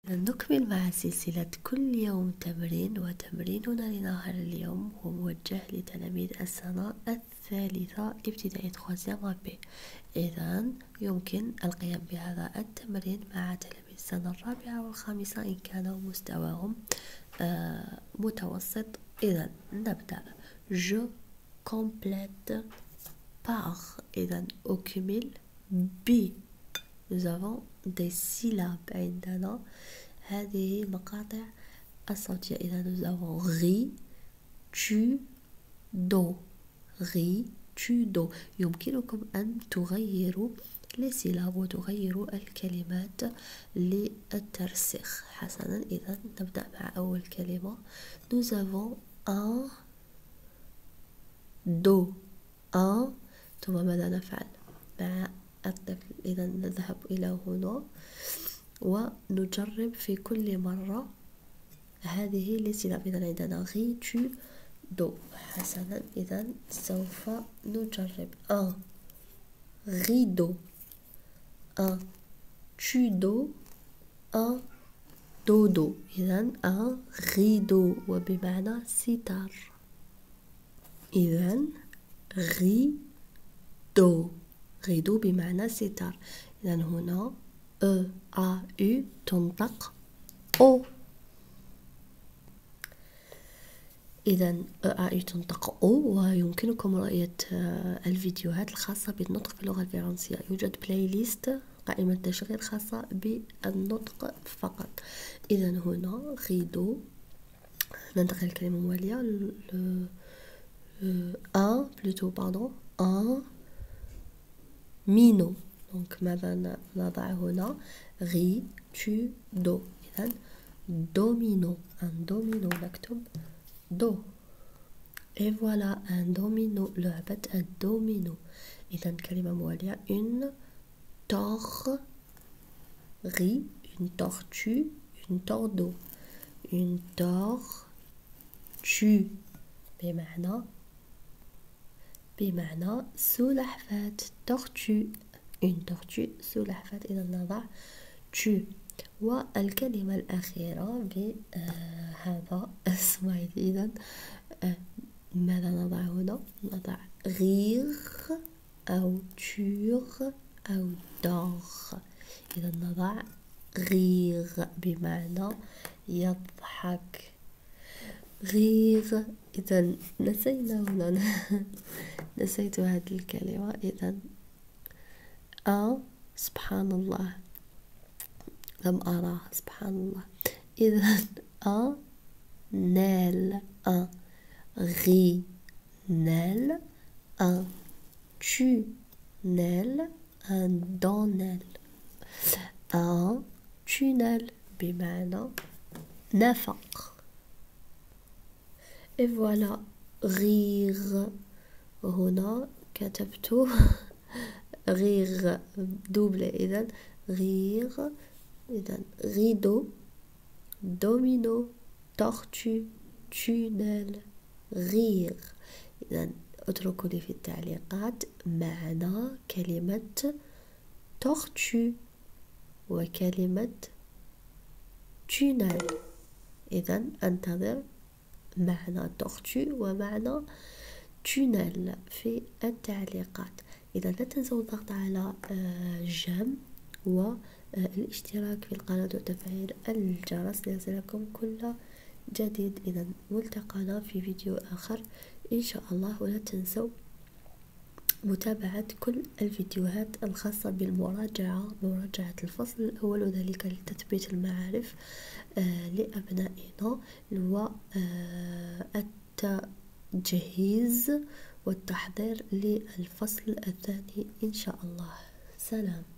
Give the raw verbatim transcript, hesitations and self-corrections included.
نكمل مع سلسلة كل يوم تمرين، وتمريننا لنهار اليوم هو موجه لتلاميذ السنة الثالثة ابتدائي troisième B. إذن يمكن القيام بهذا التمرين مع تلاميذ السنة الرابعة والخامسة إن كان مستواهم آه متوسط. إذن نبدأ. je complète par. إذن أكمل ب. nous avons des syllabes عندنا هذه المقاطع الصوتية. إذا nous avons ri, tu, do. ri, tu, do. يمكنكم أن تغيروا les syllabes وتغيروا الكلمات للترسيخ. حسنا، إذا نبدأ مع أول كلمة. nous avons un do. un. ثم ماذا نفعل مع الطفل؟ إذا نذهب إلى هنا ونجرب في كل مرة هذه السلاب. إذا عندنا غي تو دو. حسنا، إذا سوف نجرب. ان غيدو، ان تشودو، ان دودو. إذا ان غيدو وبمعنى ستار. إذا غي دو، غيدو بمعنى ستار. إذا هنا أ أ أو تنطق أو. إذا أ أ أو تنطق أو. ويمكنكم رؤية الفيديوهات الخاصة بالنطق في اللغة الفرنسية. يوجد بلاي ليست، قائمة تشغيل خاصة بالنطق فقط. إذا هنا غيدو. ننتقل الكلمة الموالية. أن بلوتو باردون أن مينو. دونك ماذا نضع هنا؟ غي تو دو. إذا دومينو، ان دومينو. نكتب دو. اي فوالا ان دومينو، لعبة الدومينو. إذا كلمة موالية. اون تور غي، اون تورتو، اون توردو. اون تور تو بمعنى بمعنى سلحفاة. تورتو، une tortue سلحفاة. إذا نضع tu. والكلمة الأخيرة بهذا السمايل. إذا ماذا نضع هنا؟ نضع rire أو tuer أو dor. إذا نضع rire بمعنى يضحك. rire. إذا نسينا هنا نسيت هذه الكلمة. إذا أ سبحان الله، لم أراها سبحان الله. إذا أ نال، أ غي نال، أ tu نال، أن دونال. أ تونال بمعنى نفق. et voilà rire. هنا كتبت غير دوبل. إذا غير. إذا غيدو، دومينو، تورتو، تونيل، غير. إذا اتركوا لي في التعليقات معنى كلمة تورتو وكلمة تونيل. إذا انتظر معنى تورتو ومعنى تونيل في التعليقات. إذا لا تنسوا الضغط على جيم والاشتراك في القناة وتفعيل الجرس ليصلكم كل جديد. إذا ملتقانا في فيديو آخر إن شاء الله. ولا تنسوا متابعة كل الفيديوهات الخاصة بالمراجعة، مراجعة الفصل الأول، وذلك لتثبيت المعارف لأبنائنا والتجهيز والتحضير للفصل الثاني إن شاء الله. سلام.